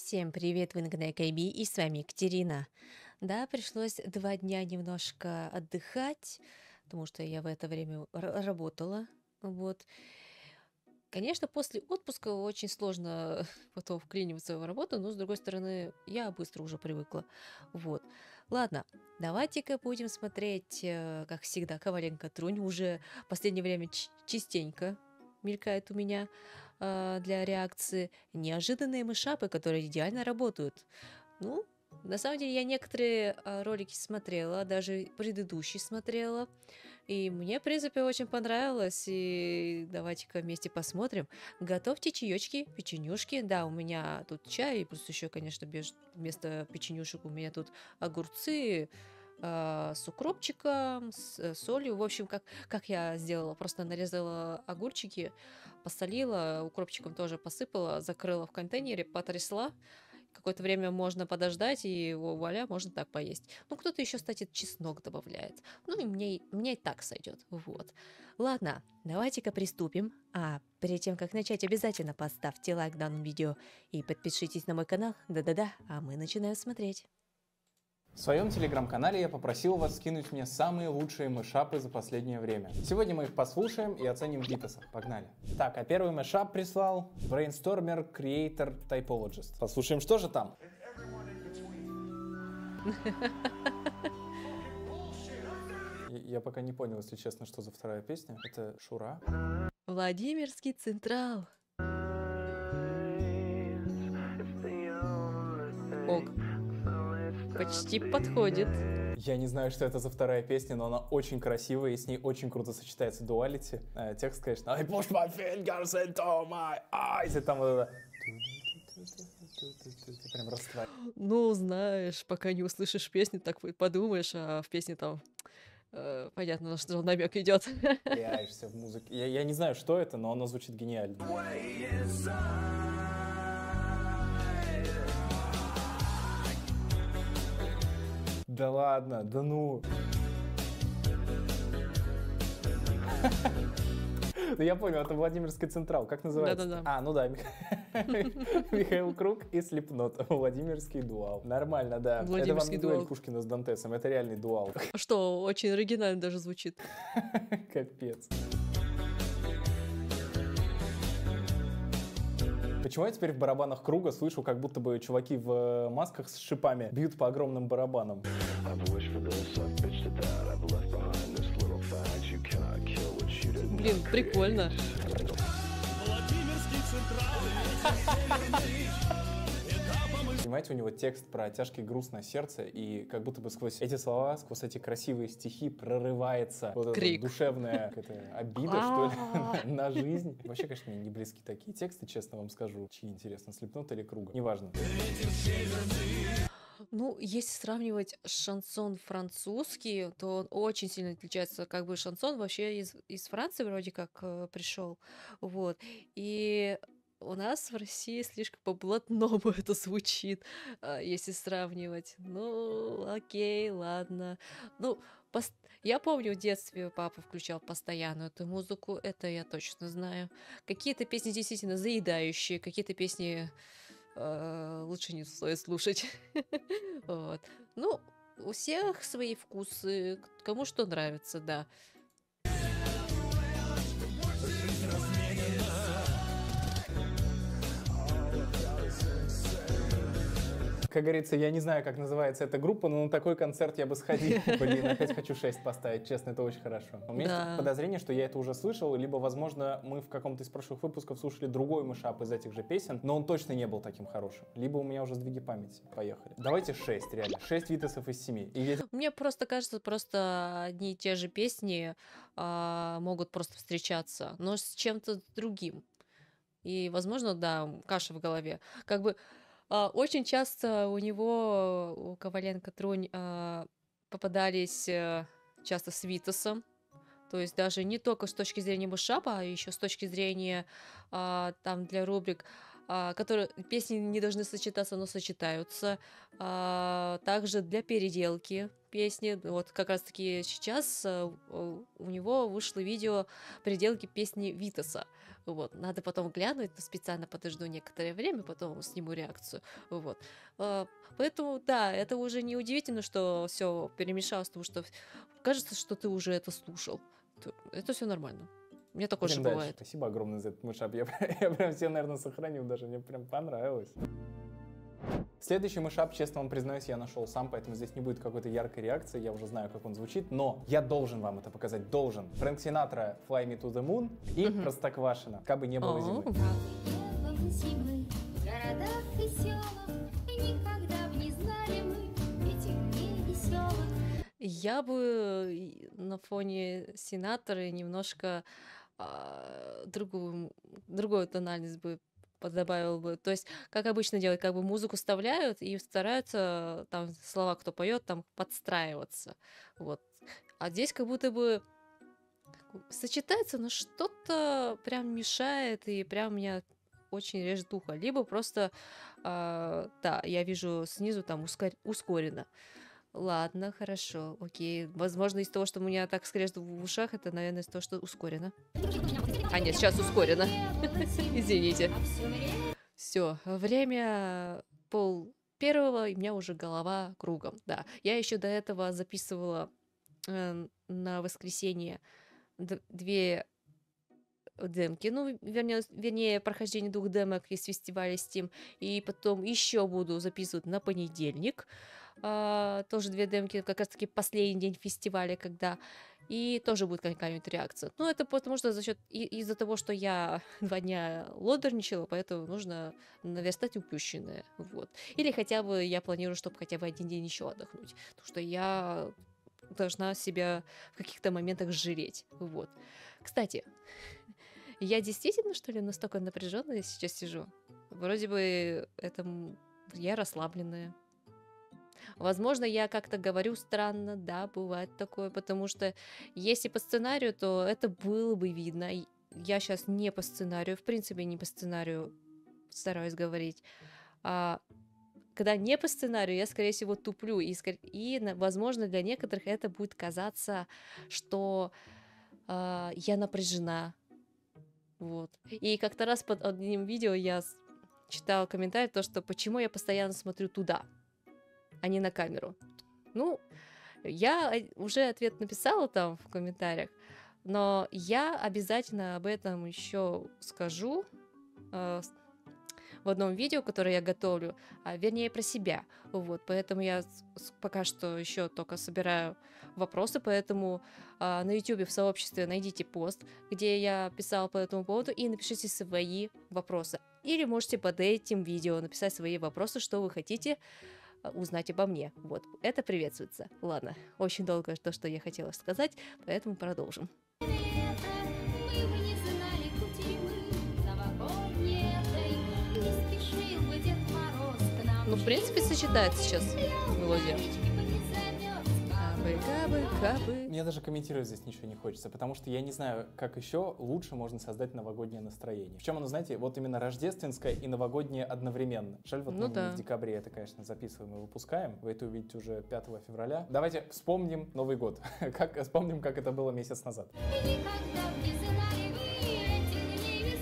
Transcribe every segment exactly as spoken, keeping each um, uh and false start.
Всем привет, вы на канале Кайби, и с вами Екатерина. Да, пришлось два дня немножко отдыхать, потому что я в это время р- работала. Вот. Конечно, после отпуска очень сложно потом вклиниваться в работу, но, с другой стороны, я быстро уже привыкла. Вот. Ладно, давайте-ка будем смотреть, э, как всегда, Коваленко Трунь. Уже в последнее время ч- частенько мелькает у меня э, для реакции неожиданные мышапы, которые идеально работают. Ну, на самом деле, я некоторые а, ролики смотрела, даже предыдущий смотрела, и мне, в принципе, очень понравилось, и давайте-ка вместе посмотрим. Готовьте чаечки, печенюшки, да, у меня тут чай, плюс еще, конечно, без- вместо печенюшек у меня тут огурцы, а, с укропчиком, с э, солью. В общем, как, как я сделала, просто нарезала огурчики, посолила, укропчиком тоже посыпала, закрыла в контейнере, потрясла. Какое-то время можно подождать, и во- вуаля, можно так поесть. Ну, кто-то еще, кстати, чеснок добавляет. Ну, и мне, мне и так сойдет. Вот. Ладно, давайте-ка приступим. А перед тем, как начать, обязательно поставьте лайк данному видео и подпишитесь на мой канал. Да-да-да, а мы начинаем смотреть. В своем телеграм-канале я попросил вас скинуть мне самые лучшие мышапы за последнее время. Сегодня мы их послушаем и оценим в битосах. Погнали. Так, а первый мышап прислал Brainstormer Creator Typologist. Послушаем, что же там. Я, я пока не понял, если честно, что за вторая песня. Это Шура? Владимирский Централ. Ок. Почти подходит. Я не знаю, что это за вторая песня, но она очень красивая, и с ней очень круто сочетается дуалити. Э, текст, конечно, I push my fingers into my eyes, и там вот это... Прям растворяется. Ну, знаешь, пока не услышишь песню, так вот подумаешь, а в песне там э, понятно, на что намек идет. Теряешься в музыке. Я, я не знаю, что это, но оно звучит гениально. Да ладно, да ну. Ну я понял, это Владимирский Централ. Как называется? Да-да-да. А, ну да. Михаил Круг и Слепнот. Владимирский дуал. Нормально, да. Это вам Владимирский не дуэль дуал. Пушкина с Дантесом, это реальный дуал. Что, очень оригинально даже звучит. Капец. Почему я теперь в барабанах Круга слышу, как будто бы чуваки в масках с шипами бьют по огромным барабанам? Блин, прикольно. Понимаете, у него текст про тяжкий груз на сердце, и как будто бы сквозь эти слова, сквозь эти красивые стихи прорывается вот эта Крик. душевная какая-то обида, что ли, на жизнь. Вообще, конечно, мне не близки такие тексты, честно вам скажу. Чьи, интересно, Слепнот или Круга? Неважно. Ну, если сравнивать шансон французский, то он очень сильно отличается. Как бы шансон вообще из, из Франции вроде как э, пришел. Вот. И у нас в России слишком по-блатному это звучит, а, если сравнивать. Ну, окей, ладно. Ну, пос- я помню, в детстве папа включал постоянно эту музыку, это я точно знаю. Какие-то песни действительно заедающие, какие-то песни э, лучше не стоит слушать. Вот. Ну, у всех свои вкусы, к- кому что нравится, да. Как говорится, я не знаю, как называется эта группа, но на такой концерт я бы сходил. Блин, опять хочу шесть поставить, честно, это очень хорошо. У меня Да. есть подозрение, что я это уже слышал, либо, возможно, мы в каком-то из прошлых выпусков слушали другой мышап из этих же песен, но он точно не был таким хорошим. Либо у меня уже сдвиги памяти. Поехали. Давайте шесть, реально. шесть витасов из семи. И я Мне просто кажется, просто одни и те же песни а, могут просто встречаться, но с чем-то другим. И, возможно, да, каша в голове. Как бы а, очень часто у него, у Коваленко Трунь, а, попадались э, часто с Витасом. То есть даже не только с точки зрения мышапа, а еще с точки зрения а, там для рубрик а, которые песни не должны сочетаться, но сочетаются. А, также для переделки песни. Вот как раз-таки сейчас а, у у него вышло видео переделки песни Витаса. Вот. Надо потом глянуть, но специально подожду некоторое время, потом сниму реакцию. Вот. А, Поэтому, да, это уже не удивительно, что все перемешалось, потому что кажется, что ты уже это слушал. Т- Это все нормально. Мне такое же Идем дальше. бывает. Спасибо огромное за этот мышап. Я, я прям все, наверное, сохранил даже. Мне прям понравилось. Следующий мышап, честно вам признаюсь, я нашел сам, поэтому здесь не будет какой-то яркой реакции, я уже знаю, как он звучит, но я должен вам это показать, должен. Фрэнк Синатра «Fly Me to the Moon» и Мгм. Простоквашино «Как бы не было О, зимы». Как бы не было зимы в городах и селах, и никогда б не знали мы этих дней веселых. Я бы и на фоне Синатры немножко а, другую, другую тональность бы добавил бы. То есть, как обычно делают, как бы музыку вставляют и стараются там слова, кто поет, там подстраиваться. Вот. А здесь как будто бы сочетается, но что-то прям мешает и прям меня очень режет ухо. Либо просто, а, да, я вижу снизу там ускор- ускорено. Ладно, хорошо, окей. Возможно, из того, что у меня так скрежет в ушах, это, наверное, из того, что ускорено. А нет, сейчас ускорено. Извините. А все время Все, время пол первого, и у меня уже голова кругом. Да, я еще до этого записывала э, на воскресенье д- две демки, ну, вернее, вернее, прохождение двух демок из фестиваля Steam, и потом еще буду записывать на понедельник, а, тоже две демки, как раз-таки последний день фестиваля, когда, и тоже будет какая-нибудь реакция. Ну, это потому что за счет, и- из-за того, что я два дня лодерничала, поэтому нужно наверстать упущенное, вот. Или хотя бы я планирую, чтобы хотя бы один день еще отдохнуть, потому что я должна себя в каких-то моментах жалеть, вот. Кстати, я действительно, что ли, настолько напряженная сейчас сижу? Вроде бы это м, я расслабленная. Возможно, я как-то говорю странно, да, бывает такое, потому что если по сценарию, то это было бы видно. И Я сейчас не по сценарию, в принципе, не по сценарию стараюсь говорить. А когда не по сценарию, я, скорее всего, туплю. И, скор- и, на- возможно, для некоторых это будет казаться, что а, я напряжена. Вот. И как-то раз под одним видео я с- читала комментарий, то, что почему я постоянно смотрю туда, а не на камеру. Ну, я э, уже ответ написала там в комментариях, но я обязательно об этом еще скажу э, с- в одном видео, которое я готовлю, а вернее про себя. Вот, поэтому я с- с- пока что еще только собираю вопросы, поэтому а, на YouTube в сообществе найдите пост, где я писала по этому поводу, и напишите свои вопросы. Или можете под этим видео написать свои вопросы, что вы хотите а, узнать обо мне. Вот, это приветствуется. Ладно, очень долго то, что я хотела сказать, поэтому продолжим. лето, мы бы не знали пути мы новогодней этой. Не спешил бы Дед Мороз к нам. Ну, в принципе, сочетается сейчас мелодия. Речки бы не замерз. Кабы, кабы, кабы. Мне даже комментировать здесь ничего не хочется, потому что я не знаю, как еще лучше можно создать новогоднее настроение. В чем оно, знаете, вот именно рождественское и новогоднее одновременно. Жаль, вот Ну мы да. не в декабре это, конечно, записываем и выпускаем. Вы это увидите уже пятого февраля. Давайте вспомним Новый год. Как, вспомним, как это было месяц назад. И никогда б не знали вы этих дней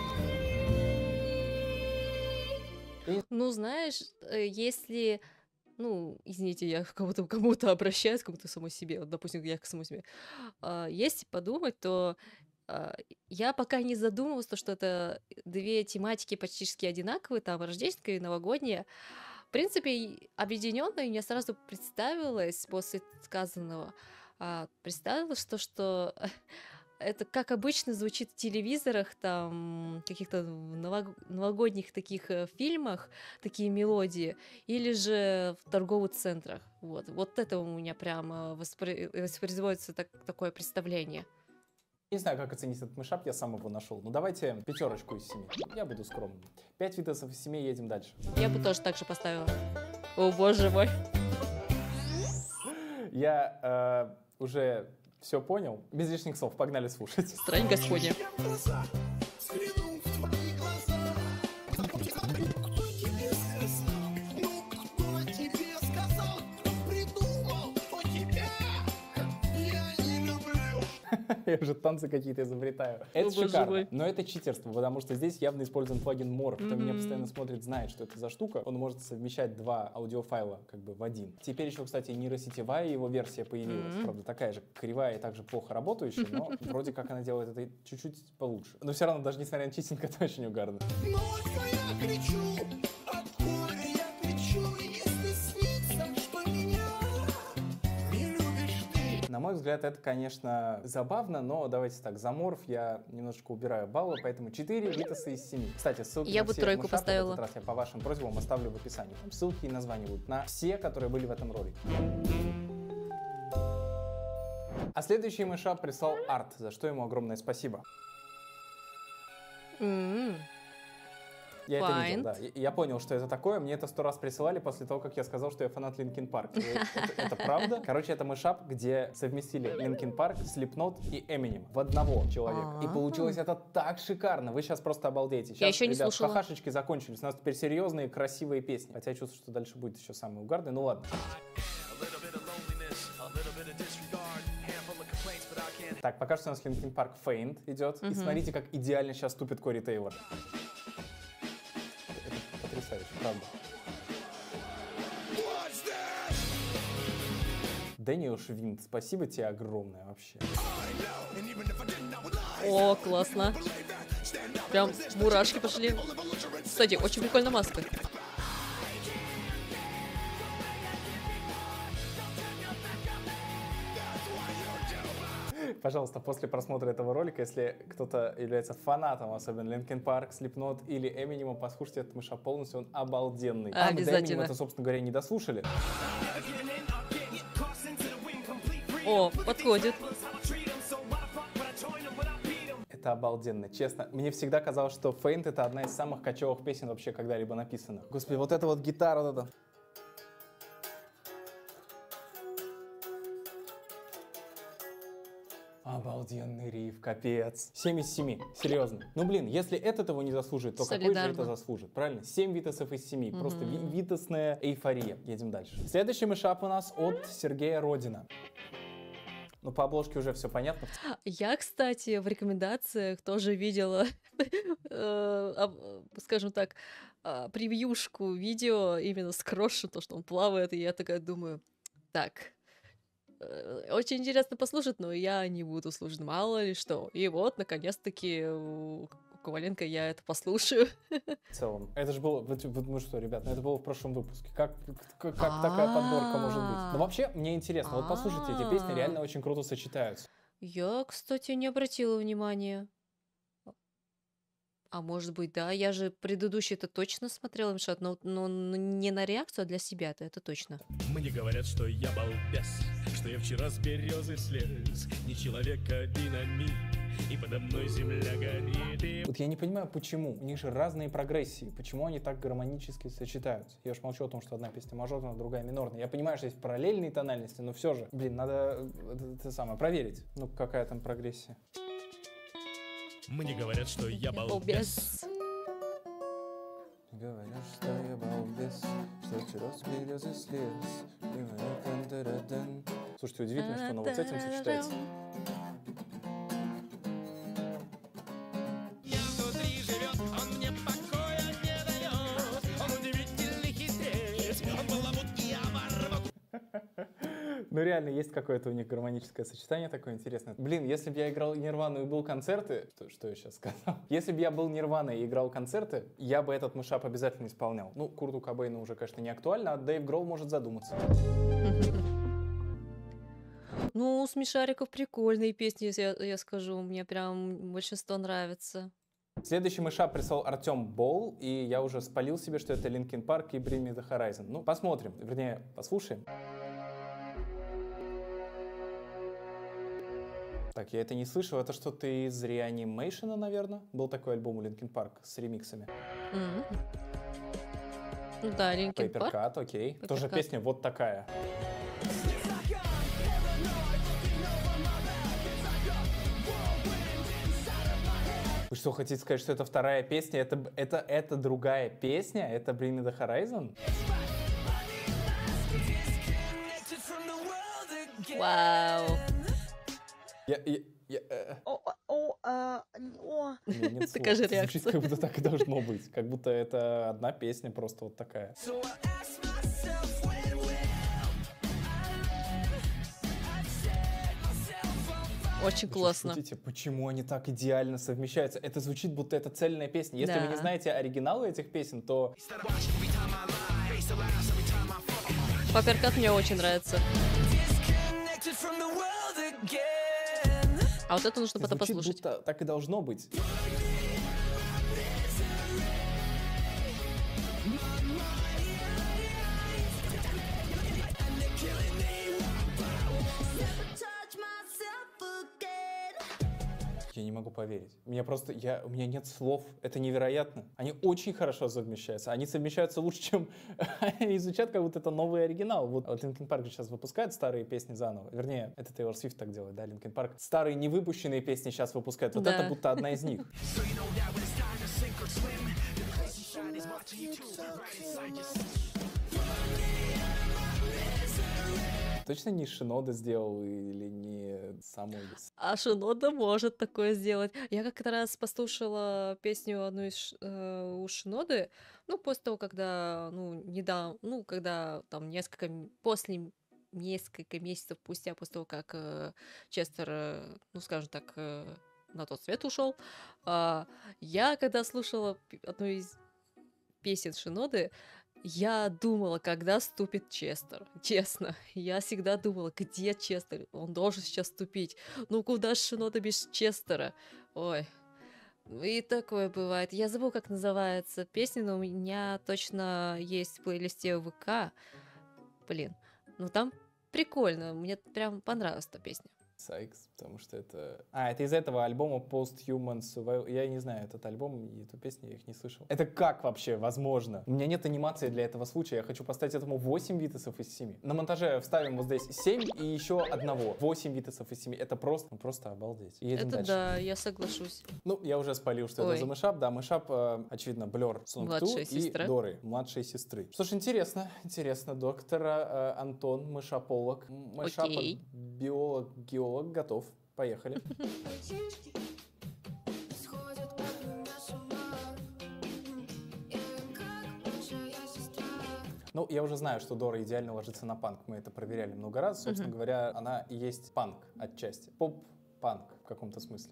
весны. Ну, знаешь, э, если, ну, извините, я к кому-то кому-то обращаюсь, к кому-то самой себе, вот, допустим, я к самой себе. А, если подумать, то а, я пока не задумывалась, то, что это две тематики почти одинаковые, там, рождественская и новогодняя. В принципе, и объединённая, мне сразу представилось после сказанного, а, представилось то, что это, как обычно, звучит в телевизорах, там, каких-то новог- новогодних таких э, фильмах, такие мелодии, или же в торговых центрах. Вот, вот это у меня прямо воспри- воспроизводится так- такое представление. Не знаю, как оценить этот мышап, я сам его нашел. Ну давайте пятерочку из семи. Я буду скромным. Пять видосов из семи, едем дальше. Я бы тоже так же поставила. О, боже мой. Я э, уже все понял. Без лишних слов, погнали слушать. Страсть Господня. Я уже танцы какие-то изобретаю. Это боже шикарно, мой. но это читерство, потому что здесь явно использован плагин Morph. Кто меня Мгм. постоянно смотрит, знает, что это за штука. Он может совмещать два аудиофайла как бы в один. Теперь еще, кстати, нейросетевая его версия появилась. Мгм. Правда, такая же кривая и также плохо работающая, но вроде как она делает это чуть-чуть получше. Но все равно, даже несмотря на чистенько, это очень угарно. Ночь моя кричу, от горя я кричу, если снится, что меня не любишь ты. На мой взгляд, это, конечно, забавно, но давайте так, за Morph я немножечко убираю баллы, поэтому четыре Витаса из семи. Кстати, ссылки Я на бы все тройку мышапы поставила. в этот раз я по вашим просьбам оставлю в описании. Там ссылки и названия будут на все, которые были в этом ролике. А следующий мышап прислал Арт, за что ему огромное спасибо. М. Я это видел, Find. да. Я- Я понял, что это такое. Мне это сто раз присылали после того, как я сказал, что я фанат Linkin Park. И Это, это правда. Короче, это мышап, где совместили Linkin Park, Slipknot и Eminem в одного человека. И А. получилось это так шикарно. Вы сейчас просто обалдеете. Сейчас, Я еще не ребят, слушала. хахашечки закончились. У нас теперь серьезные, красивые песни. Хотя я чувствую, что дальше будет еще самый угарный. Ну ладно. Так, пока что у нас Linkin Park Faint идет. И Мгм. смотрите, как идеально сейчас тупит Кори Тейлор. Это потрясающе, правда. What's that? Дэниел Швинт, спасибо тебе огромное вообще. And even if I didn't, I would lie. О, классно. Прям мурашки пошли. Кстати, очень прикольная маска. Пожалуйста, после просмотра этого ролика, если кто-то является фанатом, особенно Linkin Park, Slipknot или Eminem, послушайте этот мышап полностью, он обалденный. А мы до Обязательно. Eminem это, собственно говоря, не дослушали. О, подходит. Это обалденно, честно. Мне всегда казалось, что Faint — это одна из самых кочевых песен вообще когда-либо написанных. Господи, вот эта вот гитара, вот эта. Обалденный риф, капец. семь из семи, серьезно. Ну блин, если этот его не заслужит, то какой же Солидарно. это заслужит? Правильно? семь витасов из семи. Просто ви- витасная эйфория. Едем дальше. Следующий мышап у нас от Сергея Родина. Ну, по обложке уже все понятно. Я, кстати, в рекомендациях тоже видела, э, об- скажем так, а, превьюшку видео именно с Крошем, то, что он плавает, и я такая думаю, так, э, очень интересно послушать, но я не буду слушать, мало ли что. И вот, наконец-таки, у Коваленко я это послушаю. В целом. Это же было, вот, вот мы что, ребят, ну это было в прошлом выпуске. Как, как, как такая подборка может быть? Ну вообще, мне интересно, вот послушайте, эти песни А. реально очень круто сочетаются. Я, кстати, не обратила внимания. А может быть, да, я же предыдущий-то точно смотрела, Мишат, но, но не на реакцию, а для себя-то, это точно. Мне говорят, что я балбес, что я вчера с березы слез, не человек, а динамит, и подо мной земля горит, и Вот я не понимаю, почему. У них же разные прогрессии. Почему они так гармонически сочетаются? Я уж молчу о том, что одна песня мажорная, другая минорная. Я понимаю, что есть параллельные тональности, но все же, блин, надо это, это самое проверить. Ну, какая там прогрессия. мне говорят, что я балбес. Балбес. Говорят, что я балбес, что вчера с березы слез. Слушайте, удивительно, что оно вот с этим сочетается. Внутри живет, он мне покоя не дает, он удивительный хитрец, он баламут и оборвок. Ну, реально, есть какое-то у них гармоническое сочетание такое интересное. Блин, если бы я играл Нирвану и был концерты... Что, что я сейчас сказал? Если бы я был Нирваной и играл концерты, я бы этот мышап обязательно исполнял. Ну, Курту Кобейну уже, конечно, не актуально, а Дэйв Гроул может задуматься. Ну, смешариков прикольные песни, я, я скажу, мне прям большинство нравится. Следующий мышап прислал Артем Бол, и я уже спалил себе, что это Linkin Park и Bring Me The Horizon. Ну, посмотрим, вернее, послушаем. Так, я это не слышал, это что-то из Reanimation, наверное? Был такой альбом у Linkin Park с ремиксами. М. Ну да, Линкин Paper Парк. Cut, окей. Paper Тоже Cut. песня вот такая. Вы что, хотите сказать, что это вторая песня? Это, это, это другая песня? Это Bring Me The Horizon? Вау. Я, я- Я, э, О, о, о, а, н- о. у меня нет слов. Такая же Это звучит, реакция. как будто так и должно быть. Как будто это одна песня просто вот такая. So I ask myself when will I set myself on fire. Очень Вы что, классно. шутите? Почему они так идеально совмещаются? Это звучит, будто это цельная песня. Если вы не Да. знаете оригиналы этих песен, то Паперкат мне очень нравится. Disconnected from the world again. А вот это нужно потом звучит, послушать. будто так и должно быть. Touch myself again. Я не могу поверить. Меня просто, я, у меня нет слов. Это невероятно. Они очень хорошо совмещаются. Они совмещаются лучше, чем они звучат, как будто это новый оригинал. Вот, вот Linkin Park же сейчас выпускает старые песни заново. Вернее, это Taylor Swift так делает, да, Linkin Park. Старые невыпущенные песни сейчас выпускают. Вот Да. это будто одна из них. Точно не Шинода сделал или не сам Одис? А Шинода может такое сделать. Я как-то раз послушала песню одну из Ш- э, у Шиноды, ну, после того, когда, ну, недавно, ну, когда там несколько, м- после м- несколько месяцев спустя, после того, как э, Честер, э, ну, скажем так, э, на тот свет ушел, а, я, когда слушала п- одну из песен Шиноды, я думала, когда ступит Честер. Честно, я всегда думала, где Честер? Он должен сейчас ступить. Ну куда ж Шинода без Честера? Ой. И такое бывает. Я забыла, как называется песня, но у меня точно есть в плейлисте ВК. Блин, ну там прикольно. Мне прям понравилась эта песня. Сайкс, потому что это... А, это из этого альбома Post-Human Survival. Я не знаю этот альбом и эту песню, я их не слышал. Это как вообще возможно? У меня нет анимации для этого случая. Я хочу поставить этому восемь витасов из семи. На монтаже вставим вот здесь семь и еще одного. восемь витасов из семи. Это просто, ну, просто обалдеть. И едем Это дальше. да, я соглашусь. Ну, я уже спалил, что Ой. это за мышап. Да, мышап, э, очевидно, Blur, Song Младшая и сестра. Доры, младшей сестры. Что ж, интересно, интересно. Доктор э, Антон, мышаполог, мышап, Окей. биолог, геолог, готов. Поехали. Мальчишки сходят от меня с ума. Я им как большая сестра. Ну, я уже знаю, что Дора идеально ложится на панк. Мы это проверяли много раз. Собственно говоря, она и есть панк отчасти. Поп-панк в каком-то смысле.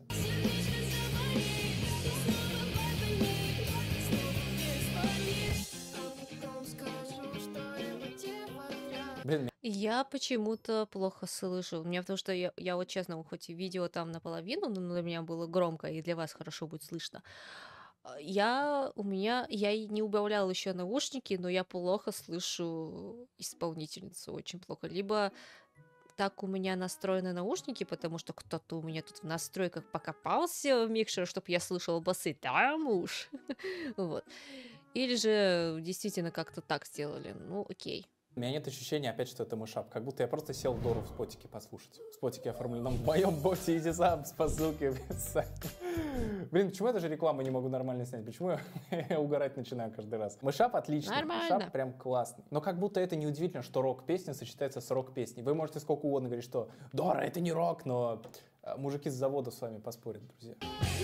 Потом скажу, что я дева прям. Блин, Я почему-то плохо слышу. У меня потому что я, я вот честно, хоть и видео там наполовину, но для меня было громко, и для вас хорошо будет слышно. А, Я у меня я и не убавляла еще наушники, но я плохо слышу исполнительницу, очень плохо. Либо так у меня настроены наушники, потому что кто-то у меня тут в настройках покопался в микшер, чтобы я слышала басы. Там уж. Вот. Или же действительно как-то так сделали. Ну, окей. у меня нет ощущения опять, что это мышап. Как будто я просто сел Дору в спотике послушать. В спотике оформленном в моем боте иди сам с посылки в сайт. Блин, почему я даже рекламу не могу нормально снять? Почему я, я угорать начинаю каждый раз? Мышап отличный. Нормально. Мышап прям классный. Но как будто это неудивительно, что рок-песня сочетается с рок-песней. Вы можете сколько угодно говорить, что Дора, это не рок, но э, мужики с завода с вами поспорят, друзья.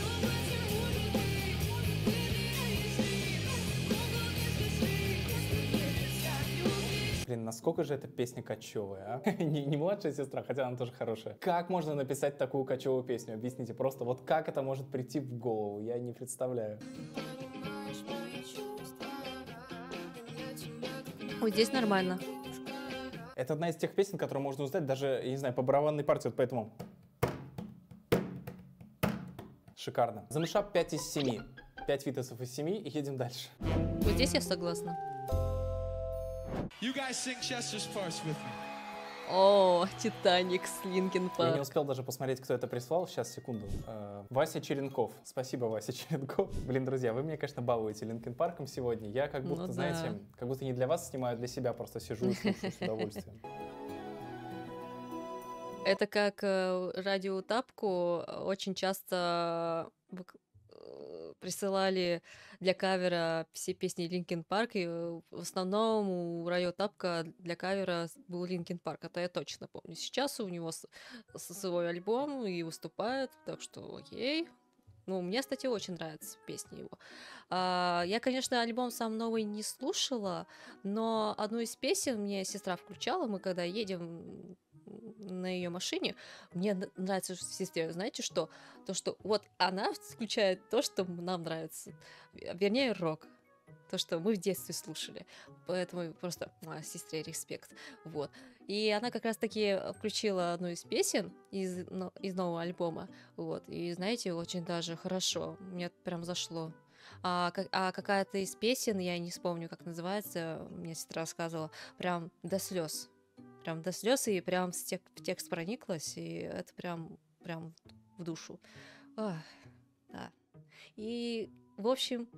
Блин, насколько же эта песня кочевая, а? не, не младшая сестра, хотя она тоже хорошая. Как можно написать такую кочевую песню? Объясните просто, вот как это может прийти в голову? Я не представляю. Понимаешь мои чувства. Я тебя как Вот здесь нормально. Это одна из тех песен, которую можно узнать даже, я не знаю, по барабанной партии, вот поэтому... Шикарно. За мышап пять из семи. пять витасов из семи и едем дальше. Вот здесь я согласна. You guys sing Chester's Farce with me. О, Титаник с Линкин Я не Парк. успел даже посмотреть, кто это прислал. Сейчас, секунду. Э, Вася Черенков. Спасибо, Вася Черенков. Блин, друзья, вы меня, конечно, балуете Линкин Парком сегодня. Я как будто, Ну да. знаете, как будто не для вас снимаю, а для себя просто сижу и слушаю с удовольствием. Это как э, радиотапку очень часто вык- э, присылали для кавера все песни Линкин Парк, и э, в основном у Райо Тапка для кавера с- был Линкин Парк, это я точно помню. Сейчас у него с- с- свой альбом и выступает, так что окей. Ну, мне, кстати, очень нравятся песни его. А, я, конечно, альбом сам новый не слушала, но одну из песен мне сестра включала, мы когда едем на ее машине, мне н- нравится в сестре, знаете что? То, что вот она включает то, что нам нравится, Ве- вернее, рок. То, что мы в детстве слушали. Поэтому просто а, сестре респект. Вот. И она как раз-таки включила одну из песен из, но- из нового альбома. Вот. И знаете, очень даже хорошо. Мне прям зашло. А, ка- а какая-то из песен, я не вспомню, как называется, мне сестра рассказывала, прям до слез. Прям до слез, и прям в, тек- в текст прониклась, и это прям, прям в душу. Ах, да. И, в общем,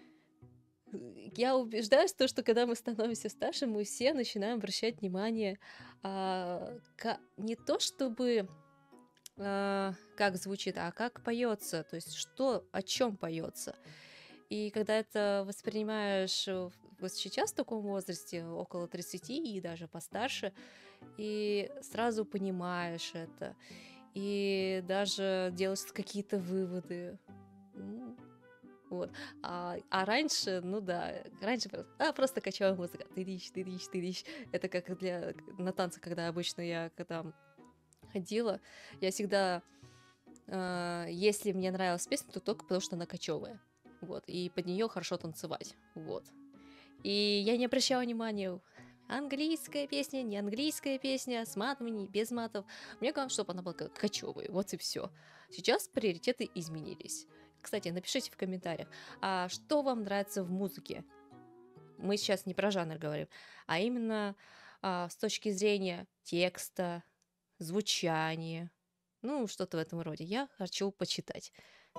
я убеждаюсь в том, что когда мы становимся старше, мы все начинаем обращать внимание а, ка- не то чтобы а, как звучит, а как поется, то есть что, о чем поется. И когда это воспринимаешь э, вот сейчас в таком возрасте, около тридцати и даже постарше, и сразу понимаешь это, и даже делаешь какие-то выводы. М, Вот. А, а раньше, ну да, раньше просто, а, просто кочевая музыка. Тыдыщ, тыдыщ, тыдыщ. Это как для на танцы, когда обычно я когда ходила, я всегда, а, если мне нравилась песня, то только потому, что она кочевая. Вот. И под нее хорошо танцевать. Вот. И я не обращала внимания, английская песня, не английская песня, с матами, не без матов. Мне главное, чтобы она была кочевой. Вот и все. Сейчас приоритеты изменились. Кстати, напишите в комментариях, а что вам нравится в музыке? Мы сейчас не про жанр говорим, а именно а, с точки зрения текста, звучания, ну, что-то в этом роде. Я хочу почитать.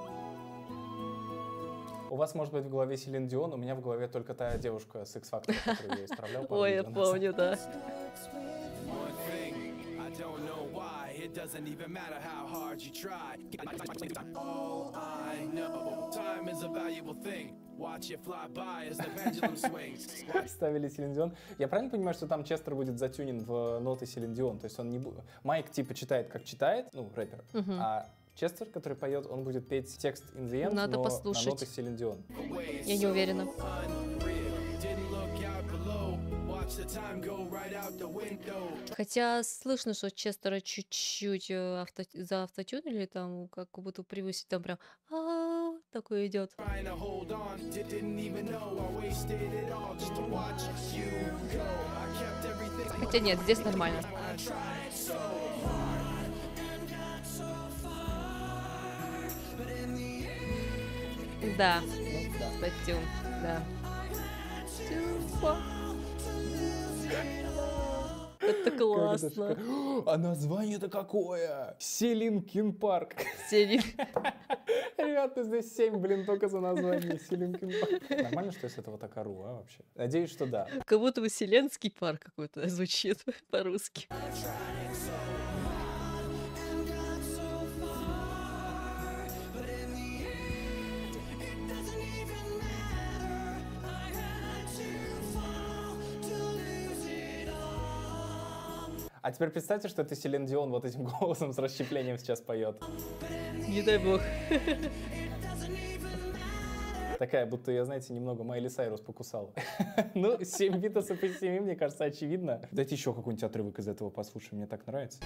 У вас может быть в голове Селин Дион, у меня в голове только та девушка с X-Factor, которую я исправлял пару Ой, я видео назад. помню, да. One thing, I don't know why. It doesn't even matter how hard you try. All I know, time is a valuable thing. Watch it fly by as the pendulum swings. Ставили Селин Дион. Я правильно понимаю, что там Честер будет затюнен в ноты Селин Дион? То есть он не будет... Майк типа читает, как читает, ну, рэпер, Мгм. а Честер, который поет, он будет петь текст in the end, Надо но послушать. на ноты Селин Дион. Я не уверена. Didn't look out below. Watch the time go right out the window. Хотя слышно, что Честера чуть-чуть э, авто... за автотюнили, там как будто превысить, там прям «А, такое идет. Trying to hold on, di- didn't even know I wasted it all just to watch you go. I kept everything. Хотя нет, здесь нормально. I tried so Да, кстати, да. Это классно. шикарно. А название-то какое? Селинкин парк. Сели- Ребята, здесь семь, блин, только за название Селинкин парк. Нормально, что я с этого так ору, а, вообще? Надеюсь, что да. Как будто бы Вселенский парк какой-то звучит по-русски. А теперь представьте, что это Селин Дион вот этим голосом с расщеплением сейчас поет. Не дай бог. Такая, будто я, знаете, немного Майли Сайрус покусала. Ну, семь Битосов из семи, мне кажется, очевидно. Дайте еще какой-нибудь отрывок из этого послушаем, мне так нравится.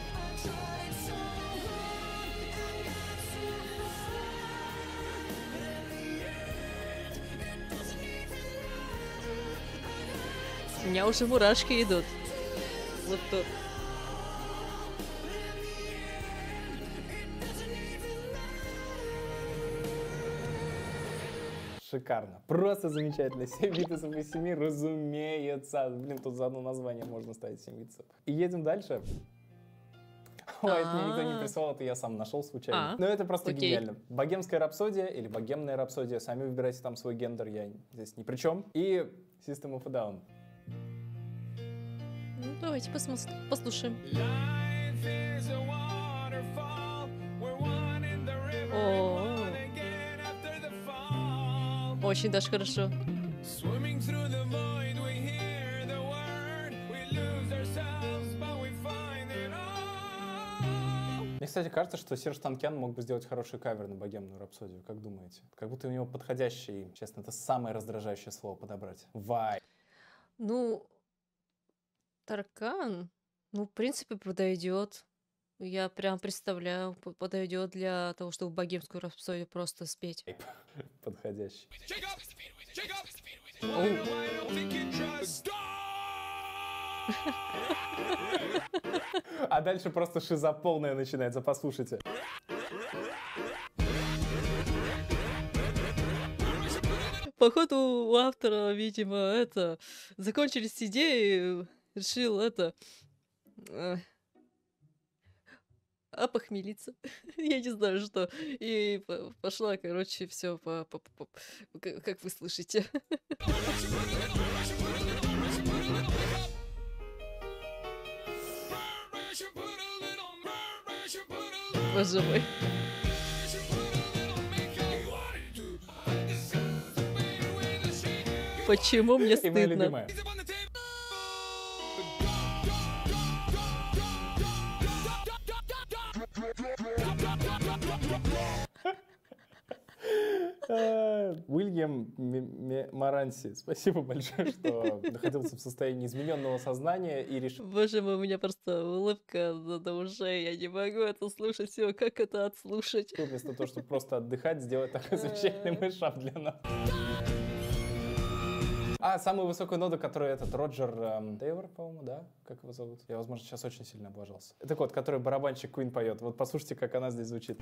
У меня уже мурашки идут. Вот тут. Шикарно. Просто замечательно. семь Битосов из семи, разумеется. Блин, тут за одно название можно ставить семь Битосов. И едем дальше. Ой, это мне никто не А. прислал, это я сам нашел случайно. А, Но это просто окей. гениально. Богемская рапсодия или богемная рапсодия, сами выбирайте там свой гендер, я здесь ни при чем. И System of a Down. Ну, давайте посмус- послушаем. life is a waterfall. We're one in the river, О. one again after the очень даже хорошо. Swimming through the void, we hear the word. We lose ourselves, but we find it all. Мне, кстати, кажется, что Серж Танкян мог бы сделать хороший кавер на «Богемную рапсодию». Как думаете? Как будто у него подходящий, честно, это самое раздражающее слово подобрать. Вай. Ну, Таркан, ну, в принципе, подойдет. Я прям представляю, п- подойдет для того, чтобы богемскую рапсодию просто спеть. Подходящий. Jacob, Jacob, Оу. why don't we get just А дальше просто шиза полная начинается, послушайте. Походу, у автора, видимо, это, закончились идеи, решил это, э, опохмелиться. Я не знаю, что. И п- пошла, короче, все по, по- по- по- к- как вы слышите. Боже мой. Почему мне И моя стыдно? любимая. А, Уильям Ме- Ме- Маранси, спасибо большое, что находился в состоянии измененного сознания и решил Боже мой, у меня просто улыбка до, до ушей. Я не могу это слушать. Все, как это отслушать? вместо того, чтобы просто отдыхать, сделать такой замечательный мышап для нас. А, самую высокую ноту, которую этот Роджер эм, Тейвор, по-моему, да? Как его зовут? Я, возможно, сейчас очень сильно облажался. Так вот, который барабанщик Queen поет. Вот послушайте, как она здесь звучит.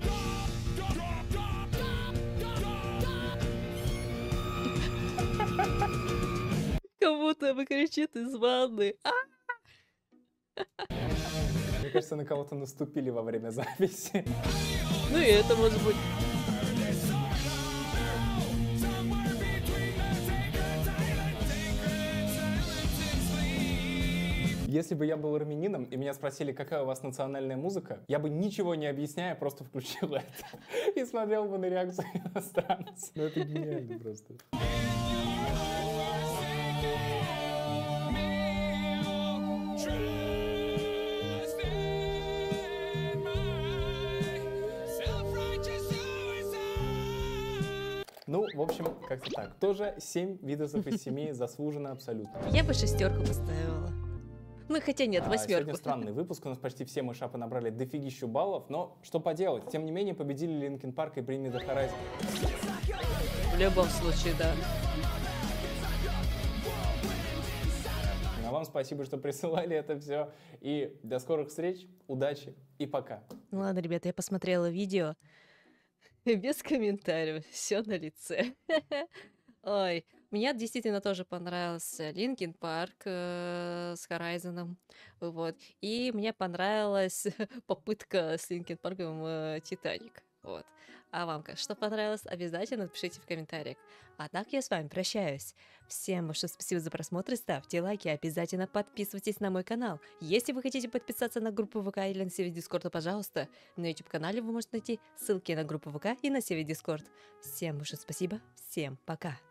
Как будто бы кричит из ванны. А! Мне кажется, на кого-то наступили во время записи. Ну и это может быть. Если бы я был армянином, и меня спросили, какая у вас национальная музыка, я бы ничего не объясняя, просто включил это и смотрел бы на реакцию иностранцев. Ну это гениально просто. Ну, в общем, как-то так. Тоже семь видосов из семи заслуженно абсолютно. Я бы шестерку поставила. Ну, хотя нет, А, Сегодня восьмерку. странный выпуск, у нас почти все мышапы набрали дофигищу баллов, но что поделать, тем не менее победили Linkin Park и Bring Me The Horizon. В любом случае, да. А вам спасибо, что присылали это все, и до скорых встреч, удачи и пока. Ну ладно, ребята, я посмотрела видео. Без комментариев, все на лице. Ой, мне действительно тоже понравился Линкин Парк э, с Horizon. Вот. И мне понравилась попытка с Линкин Парком Титаник. Вот. А вам как, что понравилось? Обязательно напишите в комментариях. А так я с вами прощаюсь. Всем большое спасибо за просмотр, ставьте лайки, обязательно подписывайтесь на мой канал. Если вы хотите подписаться на группу ВК или на сервер Дискорда, пожалуйста, на YouTube-канале вы можете найти ссылки на группу ВК и на сервер Дискорд. Всем большое спасибо, всем пока.